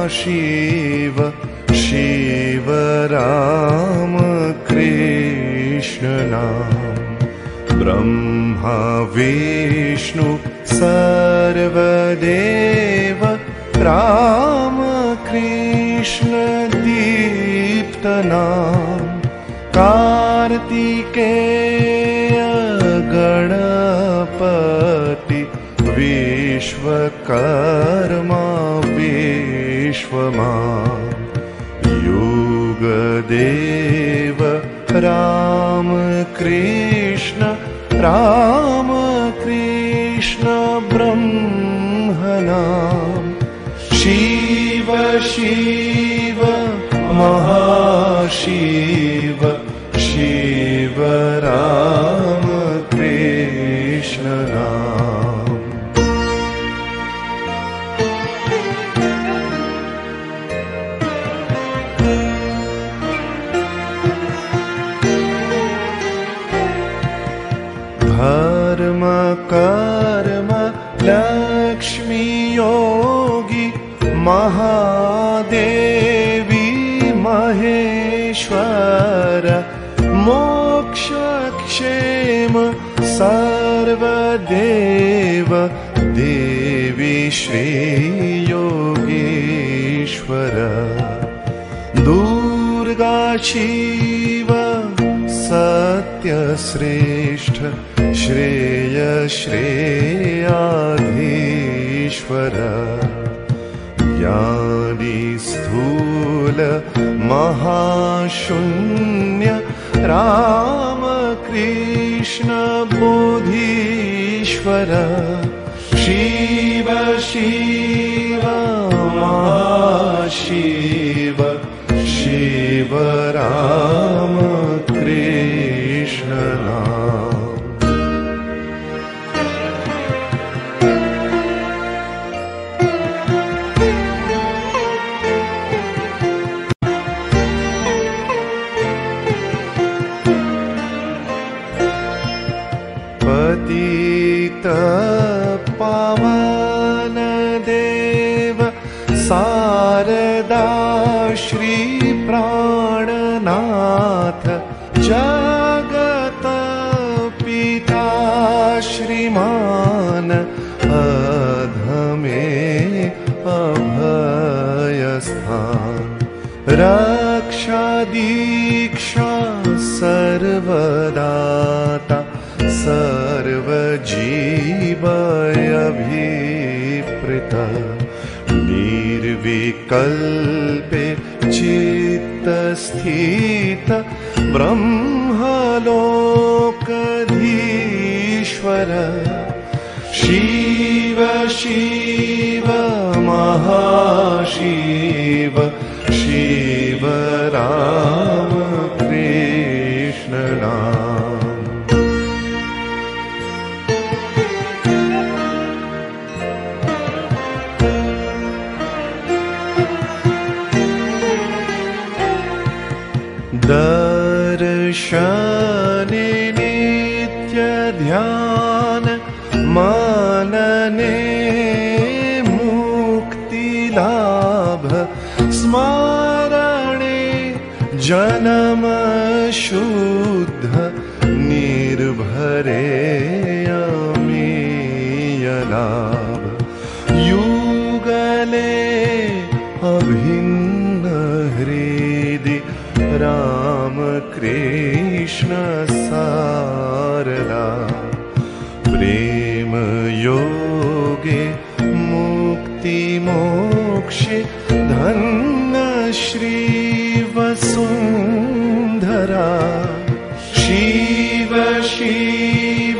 शिव शिव राम कृष्ण नाम। ब्रह्मा विष्णु सर्वदेव राम कृष्ण दीप्त नाम। कार्तिकेय गणपति विश्वकर्मा विश्वमान। युगदेव राम कृष्ण ब्रह्म नाम। शिव शिव महाशिव शिव राम कृष्ण नाम। धर्म कर्म लक्ष्मी योगी महादेवी महेश्वर। मोक्ष क्षेम सर्वदेव देवी श्री योगेश्वर। दुर्गा शिव सत्यश्रेष्ठ श्रेय श्रेयाधीश्वर। ज्ञानी स्थूल महाशून्य राम कृष्ण बोधीश्वर। शिव शिव महाशिव शिव राम कृष्ण नाम। पतित पावन देव शारदा श्री प्राणनाथ। जगत पिता श्रीमान अधमे अभयस्थान। रक्षा दीक्षा सर्वदाता सर्वजीवयभिप्रेत। निर्विकल्पे चित्तस्थित ब्रह्मलोकधीश्वर। शिव शिव महाशिव शिव राम कृष्ण नाम। दर्शने नित्य ध्यान मनने मुक्ति लाभ। स्मरणे जन्म शुद्ध निर्भरे अमीय लाभ। युगले अभिन्न हृदि राम कृष्ण सारला। प्रेम योगे मुक्ति मोक्षे धन्य श्री वसुंधरा। शिव शिव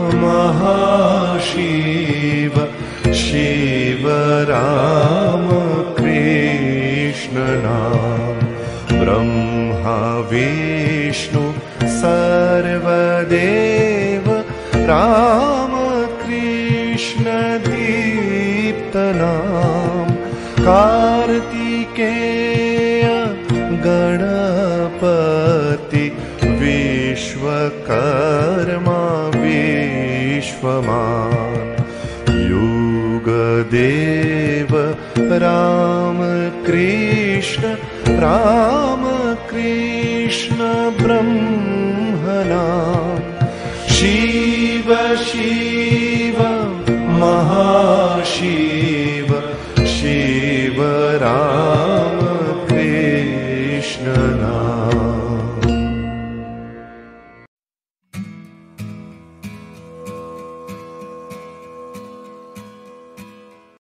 महाशिव शिव राम कृष्ण नाम। ब्रह्मा विष्णु सर्वदेव राम कृष्ण दीप्त नाम। कार्तिकेय गणपति विश्वकर्मा विश्वमान। युग देव राम कृष्ण ब्रह्मणाम् शिव शिव महाशिव शिव राम